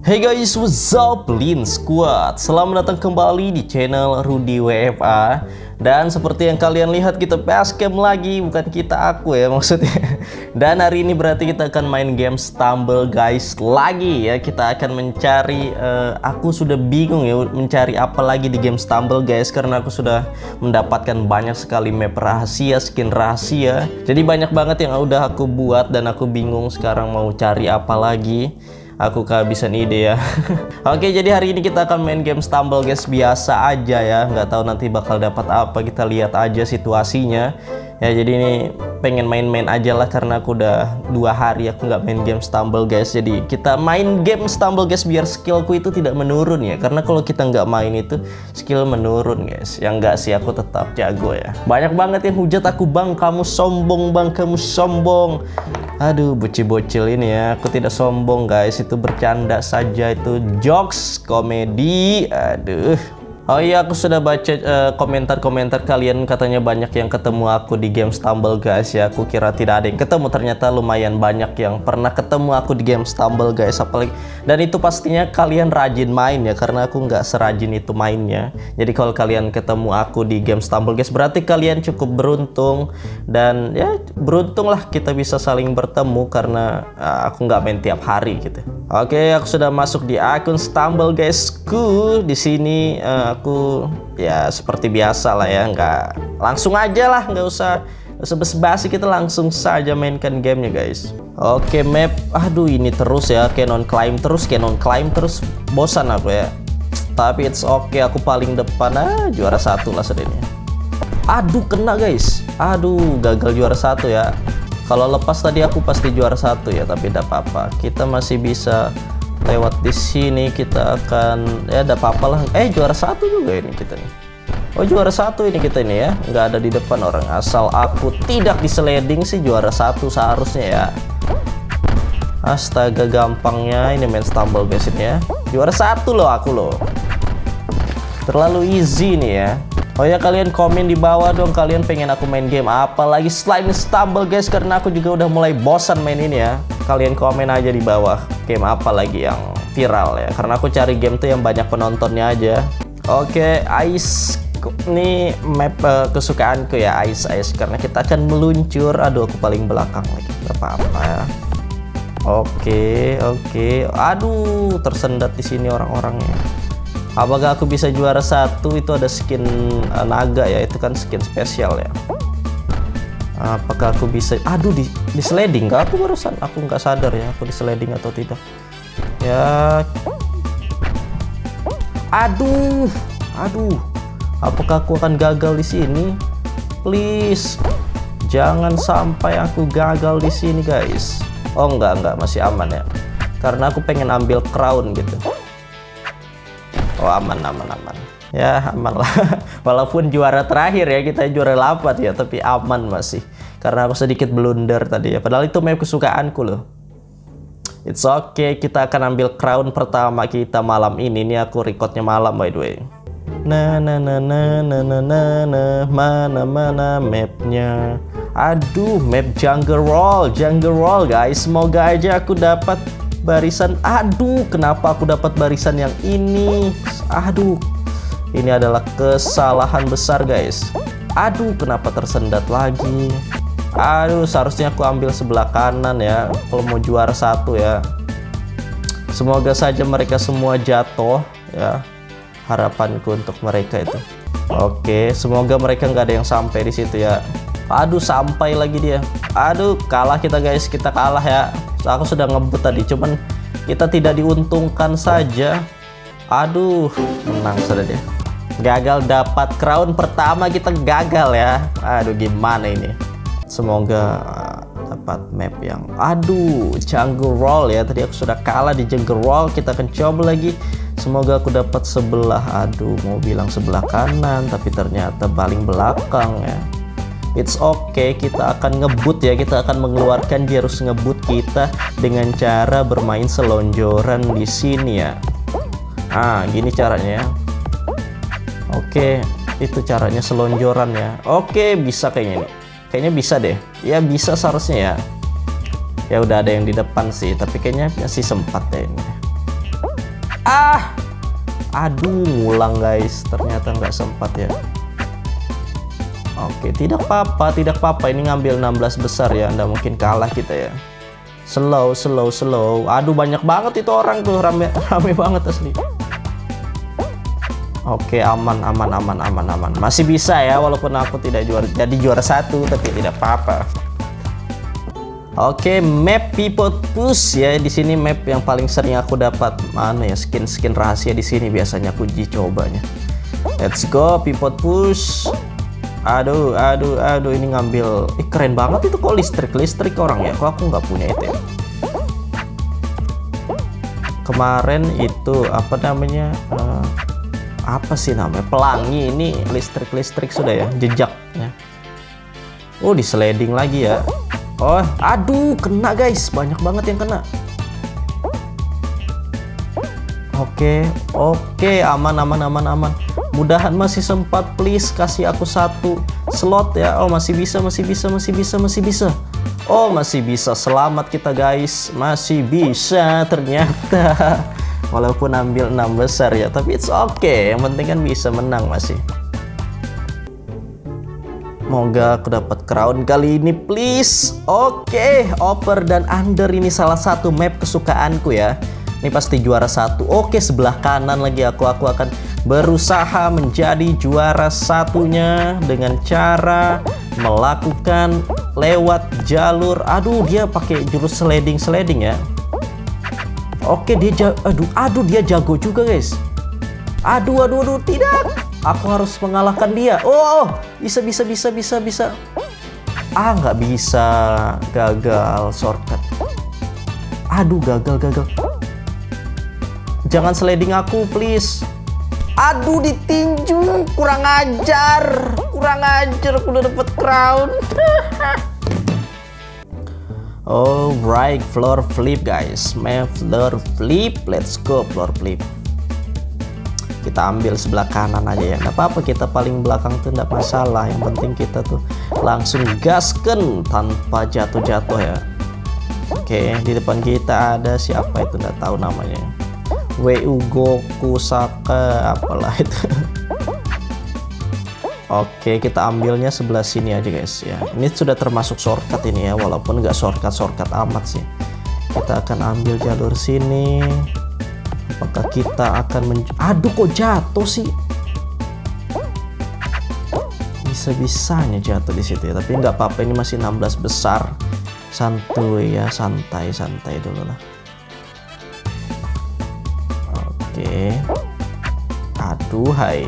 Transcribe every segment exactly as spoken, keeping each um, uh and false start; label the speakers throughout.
Speaker 1: Hey guys, what's up Lin Squad? Selamat datang kembali di channel Rudy W F A. Dan seperti yang kalian lihat, kita basecamp lagi. Bukan kita, aku ya maksudnya. Dan hari ini berarti kita akan main game Stumble guys lagi ya. Kita akan mencari uh, Aku sudah bingung ya mencari apa lagi di game Stumble guys, karena aku sudah mendapatkan banyak sekali map rahasia, skin rahasia. Jadi banyak banget yang udah aku buat dan aku bingung sekarang mau cari apa lagi. Aku kehabisan ide ya. Oke, jadi hari ini kita akan main game Stumble guys, biasa aja ya. Nggak tahu nanti bakal dapat apa, kita lihat aja situasinya. Ya jadi ini pengen main-main aja lah, karena aku udah dua hari aku nggak main game Stumble guys. Jadi kita main game Stumble guys biar skillku itu tidak menurun ya. Karena kalau kita nggak main itu skill menurun guys. Yang nggak sih, aku tetap jago ya. Banyak banget yang hujat aku, bang kamu sombong, bang kamu sombong. Aduh, bocil-bocil ini ya. Aku tidak sombong guys, itu bercanda saja, itu jokes komedi. Aduh. Oh iya, aku sudah baca komentar-komentar uh, kalian, katanya banyak yang ketemu aku di game Stumble guys ya. Aku kira tidak ada yang ketemu, ternyata lumayan banyak yang pernah ketemu aku di game Stumble guys. Apalagi, dan itu pastinya kalian rajin main ya, karena aku nggak serajin itu mainnya. Jadi kalau kalian ketemu aku di game Stumble guys, berarti kalian cukup beruntung. Dan ya beruntung lah kita bisa saling bertemu, karena uh, aku nggak main tiap hari gitu. Oke, aku sudah masuk di akun Stumble guys ku. Di sini uh, aku ya seperti biasa lah ya, nggak langsung aja lah, nggak usah basa-basi, kita langsung saja mainkan gamenya guys. Oke, map, aduh ini terus ya, cannon climb terus, cannon climb terus, bosan aku ya. Tapi it's okay, aku paling depan, ah juara satu lah sedihnya. Aduh kena guys, aduh gagal juara satu ya. Kalau lepas tadi aku pasti juara satu ya, tapi tidak apa-apa, kita masih bisa lewat di sini. Kita akan ya, tidak apa-apa lah. Eh juara satu juga ini kita nih. Oh juara satu ini kita ini ya, nggak ada di depan orang. Asal aku tidak diseleding sih juara satu seharusnya ya. Astaga, gampangnya ini main Stumble guys ini ya. Juara satu loh aku loh. Terlalu easy nih ya. Oh ya, kalian komen di bawah dong, kalian pengen aku main game apa lagi selain Stumble guys, karena aku juga udah mulai bosan main ini ya. Kalian komen aja di bawah game apa lagi yang viral ya, karena aku cari game tuh yang banyak penontonnya aja. Oke, Ice ini map uh, kesukaanku ya, Ice Ice, karena kita akan meluncur. Aduh, aku paling belakang lagi, gak apa-apa ya. Oke, oke. Aduh, tersendat di sini orang-orangnya. Apakah aku bisa juara satu? Itu ada skin uh, naga ya, itu kan skin spesial ya. Apakah aku bisa? Aduh, di, di sliding nggak aku barusan? Aku nggak sadar ya, aku di sliding atau tidak. Ya. Aduh, aduh. Apakah aku akan gagal di sini? Please, jangan sampai aku gagal di sini guys. Oh nggak nggak masih aman ya, karena aku pengen ambil crown gitu. Oh aman aman aman ya, aman lah. Walaupun juara terakhir ya, kita juara delapan ya, tapi aman masih, karena aku sedikit blunder tadi ya, padahal itu map kesukaanku loh. It's okay, kita akan ambil crown pertama kita malam ini. Ini aku recordnya malam by the way. Nah nah nah nah nah nah nah nah mana mana mapnya. Aduh, map jungle roll, jungle roll guys. Semoga aja aku dapat barisan. Aduh, kenapa aku dapat barisan yang ini? Aduh, ini adalah kesalahan besar guys. Aduh, kenapa tersendat lagi? Aduh, seharusnya aku ambil sebelah kanan ya, kalau mau juara satu ya. Semoga saja mereka semua jatuh ya, harapanku untuk mereka itu. Oke, semoga mereka nggak ada yang sampai di situ ya. Aduh, sampai lagi dia. Aduh, kalah kita guys, kita kalah ya. Aku sudah ngebut tadi, cuman kita tidak diuntungkan saja. Aduh, menang sudah dia. Gagal dapat crown pertama, kita gagal ya. Aduh, gimana ini? Semoga dapat map yang, aduh, jungle roll ya. Tadi aku sudah kalah di jungle roll, kita akan coba lagi. Semoga aku dapat sebelah. Aduh, mau bilang sebelah kanan, tapi ternyata paling belakang ya. It's okay, kita akan ngebut ya, kita akan mengeluarkan jurus ngebut kita dengan cara bermain selonjoran di sini ya. Ah, gini caranya ya. Oke, itu caranya selonjoran ya. Oke, bisa kayaknya nih. Kayaknya bisa deh. Ya bisa seharusnya ya. Ya udah ada yang di depan sih, tapi kayaknya masih sempat deh ini. Ah, aduh, ngulang guys. Ternyata nggak sempat ya. Oke, tidak apa-apa, tidak apa-apa. Ini ngambil enam belas besar ya. Nggak mungkin kalah kita ya. Slow, slow, slow. Aduh, banyak banget itu orang tuh. Rame, rame banget asli. Oke, aman, aman, aman, aman, aman. Masih bisa ya, walaupun aku tidak juara, jadi juara satu, tapi tidak apa-apa. Oke, map Pivot Push ya. Di sini map yang paling sering aku dapat. Mana ya skin-skin rahasia di sini biasanya aku uji cobanya. Let's go, Pivot Push. Aduh, aduh, aduh, ini ngambil. Ih, keren banget itu kok listrik, listrik orang ya. Kok aku nggak punya itu ya. Kemarin itu apa namanya? Uh, apa sih namanya? Pelangi. Ini listrik, listrik sudah ya, jejak ya. Oh, di sliding lagi ya. Oh, aduh, kena guys, banyak banget yang kena. Oke, oke, aman, aman, aman, aman. Mudahan masih sempat, please kasih aku satu slot ya. Oh, masih bisa, masih bisa, masih bisa, masih bisa. Oh, masih bisa. Selamat kita guys, masih bisa ternyata. Walaupun ambil enam besar ya, tapi it's okay. Yang penting kan bisa menang masih. Semoga aku dapat crown kali ini, please. Oke, Over dan Under ini salah satu map kesukaanku ya. Ini pasti juara satu. Oke, sebelah kanan lagi aku. Aku akan berusaha menjadi juara satunya dengan cara melakukan lewat jalur. Aduh, dia pakai jurus sliding-sliding ya. Oke, dia jago. Aduh, aduh, dia jago juga guys. Aduh, aduh, aduh, tidak. Aku harus mengalahkan dia. Oh, bisa, bisa, bisa, bisa, bisa. Ah, nggak bisa. Gagal shortcut. Aduh, gagal, gagal. Jangan sliding aku, please. Aduh, ditinju. Kurang ajar. Kurang ajar. Aku udah dapet crown. Alright, floor flip guys. Main floor flip. Let's go, floor flip. Kita ambil sebelah kanan aja ya. Nggak apa-apa, kita paling belakang tuh nggak masalah. Yang penting kita tuh langsung gasken tanpa jatuh-jatuh ya. Oke, di depan kita ada siapa itu, nggak tahu namanya. W U Goku Saka apalah itu. Oke, kita ambilnya sebelah sini aja guys ya. Ini sudah termasuk shortcut ini ya, walaupun nggak shortcut shortcut amat sih. Kita akan ambil jalur sini. Apakah kita akan men... Aduh, kok jatuh sih? Bisa-bisanya jatuh di situ ya. Tapi nggak apa-apa, ini masih enam belas besar. Santuy ya, santai, santai dulu lah. Oke. Aduh, hai.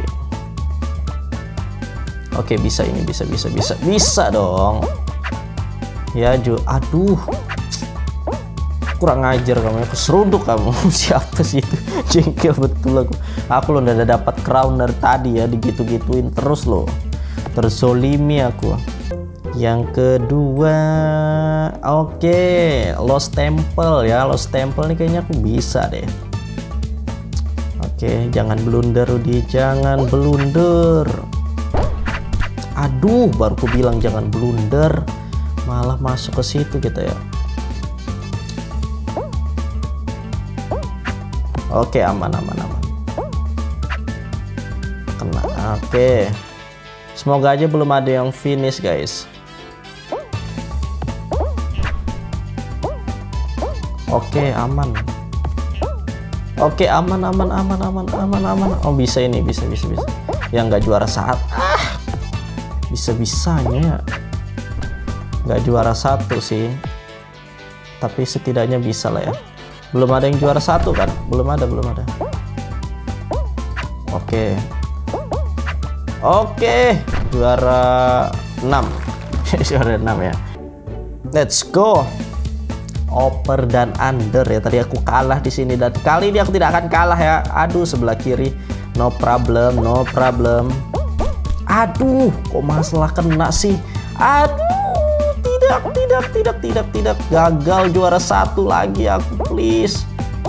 Speaker 1: Oke, bisa ini, bisa, bisa, bisa. Bisa dong. Ya, Jo. Aduh. Kurang ajar kamu, aku seruduk kamu. Siapa sih itu? Jengkel betul aku. Aku loh udah dapat crown dari tadi ya, digitu-gituin terus loh. Terzolimi aku. Yang kedua, oke, okay. Lost Temple ya. Lost Temple nih kayaknya aku bisa deh. Oke, okay, jangan blunder Rudy, jangan blunder. Aduh, baru aku bilang jangan blunder, malah masuk ke situ kita ya. Oke, aman, aman, aman. Kena. Oke. Semoga aja belum ada yang finish, guys. Oke, aman. Oke, aman, aman, aman, aman, aman, aman. Oh, bisa ini, bisa, bisa, bisa. Yang nggak juara saat. Ah, bisa-bisanya. Nggak juara satu sih. Tapi setidaknya bisa lah ya. Belum ada yang juara satu kan? Belum ada, belum ada. Oke. Oke, juara enam. Juara enam ya. Let's go. Over dan Under ya. Tadi aku kalah di sini dan kali ini aku tidak akan kalah ya. Aduh, sebelah kiri. No problem, no problem. Aduh, kok masalah kena sih? Aduh. Tidak, tidak, tidak, tidak, tidak. Gagal juara satu lagi aku, please.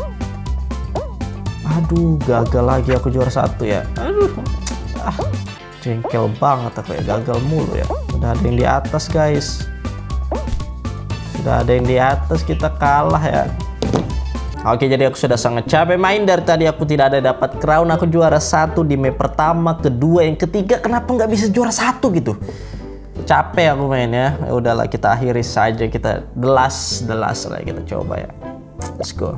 Speaker 1: Aduh, gagal lagi aku juara satu ya. Aduh, ah, jengkel banget aku ya, gagal mulu ya. Udah ada yang di atas guys. Sudah ada yang di atas, kita kalah ya. Oke, jadi aku sudah sangat capek main dari tadi. Aku tidak ada dapat crown. Aku juara satu di map pertama, kedua, yang ketiga. Kenapa nggak bisa juara satu gitu? Capek aku main ya. Ya udahlah, kita akhiri saja. Kita the last, the last lah kita coba ya. Let's go.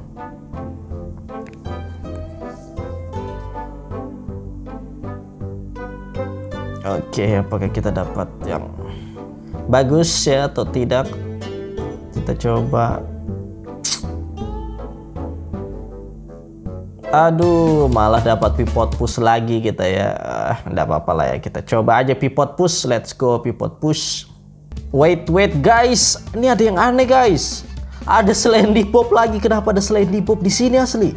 Speaker 1: Oke, apakah kita dapat yang bagus ya atau tidak? Kita coba. Aduh, malah dapat pivot push lagi kita ya. Nggak apa-apa lah ya, kita coba aja pivot push. Let's go pivot push. Wait, wait guys, ini ada yang aneh guys. Ada Slendy Bob lagi. Kenapa ada Slendy Bob di sini asli?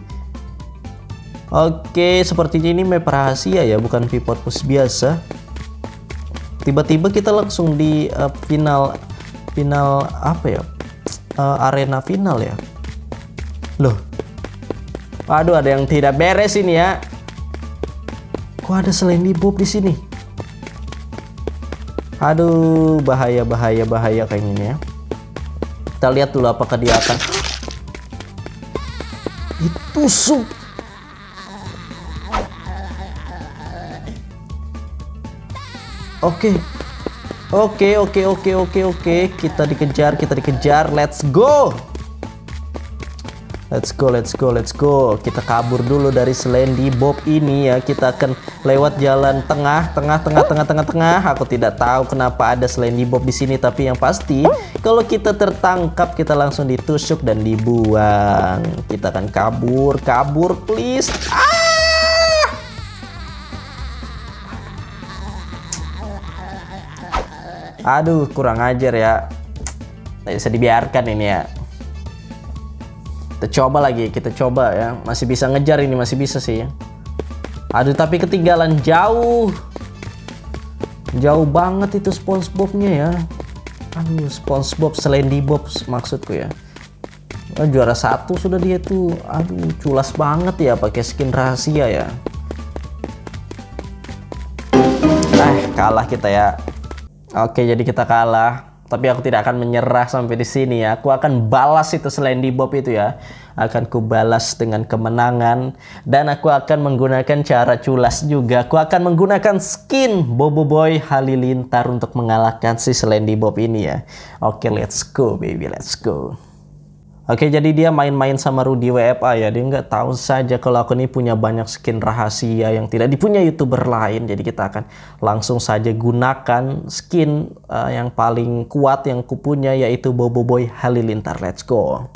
Speaker 1: Oke, sepertinya ini map rahasia ya, bukan pivot push biasa. Tiba-tiba kita langsung di uh, final, final apa ya? Uh, arena final ya. Loh. Aduh, ada yang tidak beres ini ya. Kok ada Slendy Bob di sini? Aduh, bahaya, bahaya, bahaya kayak gini ya. Kita lihat dulu apakah dia akan ditusuk. Oke, oke, oke, oke, oke, oke. Kita dikejar, kita dikejar. Let's go. Let's go, let's go, let's go. Kita kabur dulu dari Slendy Bob ini ya. Kita akan lewat jalan tengah, tengah, tengah, tengah, tengah, tengah. Aku tidak tahu kenapa ada Slendy Bob di sini, tapi yang pasti kalau kita tertangkap kita langsung ditusuk dan dibuang. Kita akan kabur, kabur, please. Ah! Aduh, kurang ajar ya. Tidak bisa dibiarkan ini ya. Kita coba lagi, kita coba ya. Masih bisa ngejar ini, masih bisa sih ya. Aduh, tapi ketinggalan jauh. Jauh banget itu SpongeBob-nya ya. Aduh, SpongeBob, Slendy Bob maksudku ya. Oh, juara satu sudah dia tuh. Aduh, culas banget ya pakai skin rahasia ya. Eh, kalah kita ya. Oke, jadi kita kalah. Tapi aku tidak akan menyerah sampai di sini ya. Aku akan balas itu Slendy Bob itu ya. Akan ku balas dengan kemenangan. Dan aku akan menggunakan cara culas juga. Aku akan menggunakan skin Boboiboy Halilintar untuk mengalahkan si Slendy Bob ini ya. Oke, let's go baby, let's go. Oke, jadi dia main-main sama Rudy W F A ya. Dia nggak tahu saja kalau aku ini punya banyak skin rahasia yang tidak dipunya YouTuber lain. Jadi kita akan langsung saja gunakan skin uh, yang paling kuat yang kupunya, yaitu Boboiboy Halilintar. Let's go.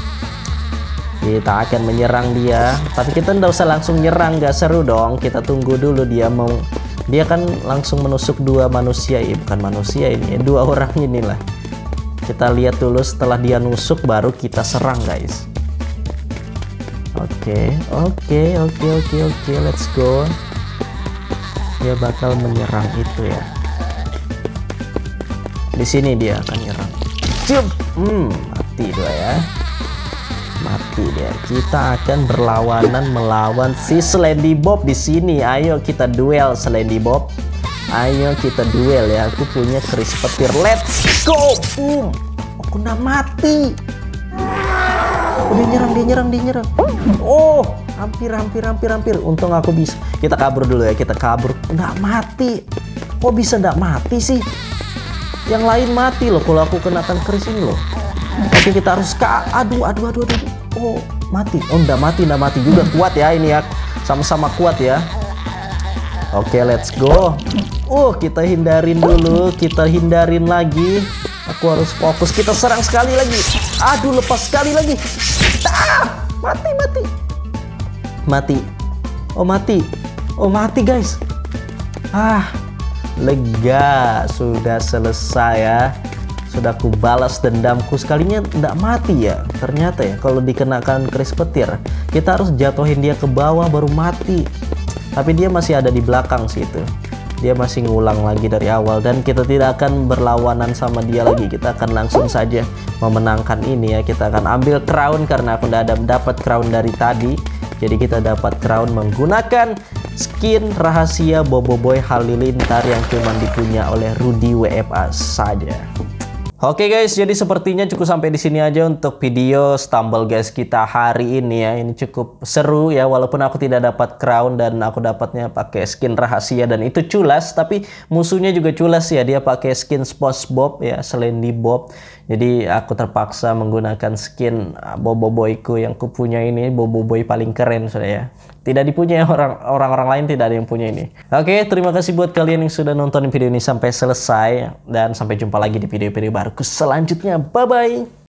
Speaker 1: Kita akan menyerang dia. Tapi kita nggak usah langsung nyerang, nggak seru dong. Kita tunggu dulu dia mau. Dia kan langsung menusuk dua manusia. Ya, bukan manusia ini, dua orang inilah. Kita lihat dulu setelah dia nusuk baru kita serang guys. Oke, oke, oke, oke, oke, let's go. Dia bakal menyerang itu ya. Di sini dia akan nyerang. Cium, hmm, mati dia ya. Mati dia. Kita akan berlawanan melawan si Slendy Bob di sini. Ayo kita duel Slendy Bob. Ayo kita duel ya. Aku punya keris petir. Let's go. Boom. Aku udah mati. Oh, dia nyerang, dia nyerang, dia nyerang. Oh, hampir, hampir, hampir, hampir. Untung aku bisa. Kita kabur dulu ya. Kita kabur. Nggak mati. Kok bisa nggak mati sih? Yang lain mati loh kalau aku kenakan keris ini loh. Tapi kita harus ka. Aduh, aduh, aduh, aduh. Oh, mati. Oh, nggak mati, nggak mati juga. Kuat ya ini ya. Sama-sama kuat ya. Oke, let's go. Oh, kita hindarin dulu. Kita hindarin lagi. Aku harus fokus. Kita serang sekali lagi. Aduh, lepas sekali lagi. Ah, mati, mati. Mati. Oh, mati. Oh, mati, guys. Ah, lega. Sudah selesai ya. Sudah aku balas dendamku. Sekalinya tidak mati ya. Ternyata ya, kalau dikenakan keris petir, kita harus jatuhin dia ke bawah baru mati. Tapi dia masih ada di belakang situ. Dia masih ngulang lagi dari awal. Dan kita tidak akan berlawanan sama dia lagi. Kita akan langsung saja memenangkan ini ya. Kita akan ambil crown karena aku udah ada dapat crown dari tadi. Jadi kita dapat crown menggunakan skin rahasia Boboiboy Halilintar yang cuma dipunya oleh Rudy W F A saja. Oke guys, jadi sepertinya cukup sampai di sini aja untuk video Stumble Guys kita hari ini ya. Ini cukup seru ya, walaupun aku tidak dapat crown dan aku dapatnya pakai skin rahasia dan itu culas, tapi musuhnya juga culas ya. Dia pakai skin SpongeBob ya, Slendy Bob. Jadi aku terpaksa menggunakan skin Bobo Boyku yang kupunya ini, Bobo Boy paling keren sudah ya. Tidak dipunyai orang orang-orang lain, tidak ada yang punya ini. Oke, terima kasih buat kalian yang sudah nonton video ini sampai selesai dan sampai jumpa lagi di video-video baruku selanjutnya. Bye bye.